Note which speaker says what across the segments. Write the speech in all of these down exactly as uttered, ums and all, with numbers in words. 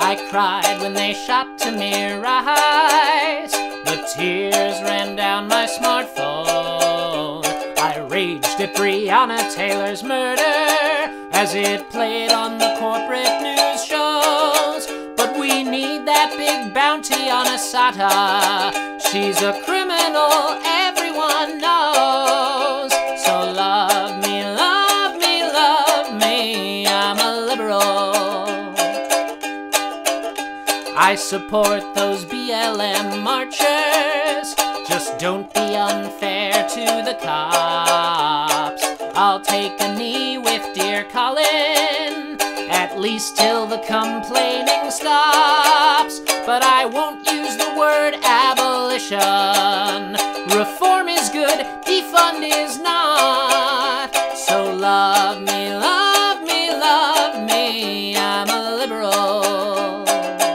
Speaker 1: I cried when they shot Tamir Rice. The tears ran down my smartphone. I raged at Breonna Taylor's murder as it played on the corporate news shows. But we need that big bounty on Assata. She's a criminal, everyone knows. So love me, love me, love me, I'm a liberal. I support those B L M marchers. Just don't be unfair to the cops. I'll take a knee with dear Colin, at least till the complaining stops. But I won't use the word abolition. Reform is good, defund is not. So love me, love me, love me, I'm a liberal.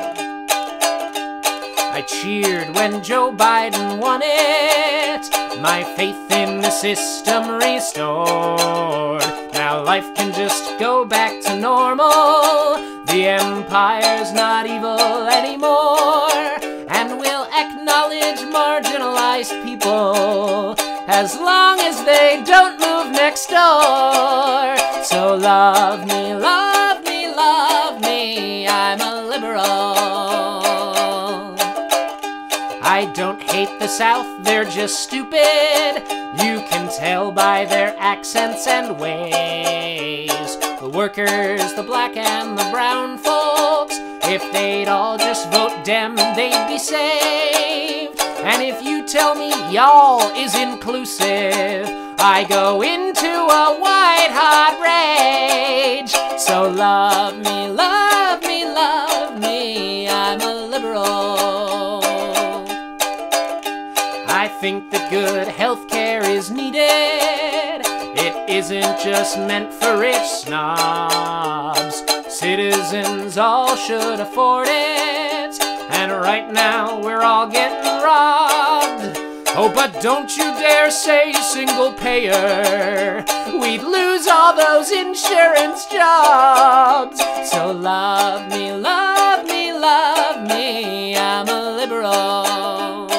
Speaker 1: I cheered when Joe Biden won it, my faith in the system restored. Now life can just go back to normal. The empire's not evil anymore, and we'll acknowledge marginalized people as long as they don't move next door. So love me, love me, love me, I'm a liberal. I don't hate the South, they're just stupid. You can tell by their accents and ways. The workers, the black and the brown folks, if they'd all just vote Dem, they'd be saved. And if you tell me y'all is inclusive, I go into a white-hot rage. So love me, love me, love me, I'm a liberal. I think that good healthcare is needed. It isn't just meant for rich snobs. Citizens all should afford it, and right now we're all getting robbed. Oh, but don't you dare say single payer. We'd lose all those insurance jobs. So love me, love me, love me, I'm a liberal.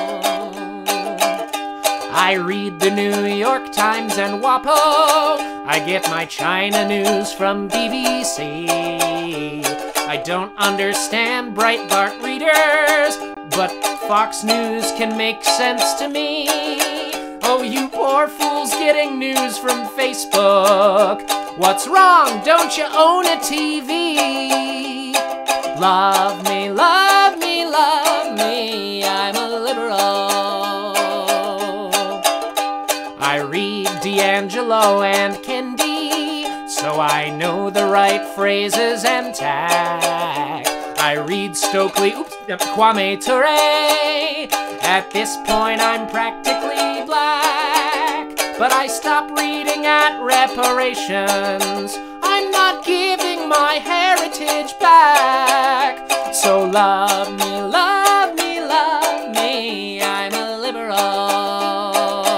Speaker 1: I read the New York Times and WAPO. I get my China news from B B C. I don't understand Breitbart readers, but Fox News can make sense to me. Oh, you poor fools getting news from Facebook. What's wrong? Don't you own a T V? Love me, love me, love me, I'm a liberal. I read D'Angelo and Kendi, so I know the right phrases and tack. I read Stokely, oops, Kwame Ture. At this point I'm practically black, but I stop reading at reparations. I'm not giving my heritage back. So love me, love me, love me, I'm a liberal.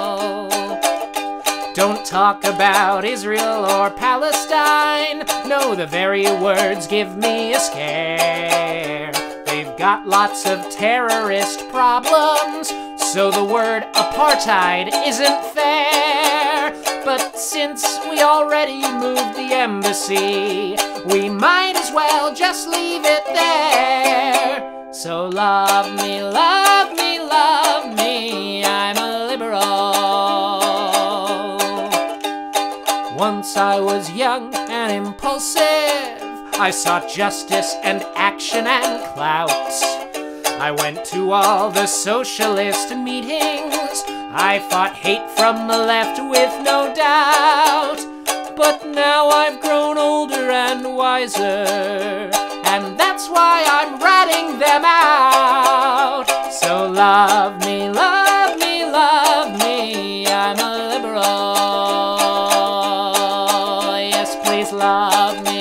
Speaker 1: Don't talk about Israel or Palestine. No, the very words give me a scare. They've got lots of terrorist problems, so the word apartheid isn't fair. But since we already moved the embassy, we might as well just leave it there. So love me, love me, love me, I'm a liberal. Once I was young and impulsive, I sought justice and action and clout. I went to all the socialist meetings. I fought hate from the left with no doubt. But now I've grown older and wiser, and that's why I'm ratting them out. So love me, love me, love me, I'm a liberal. Yes, please love me.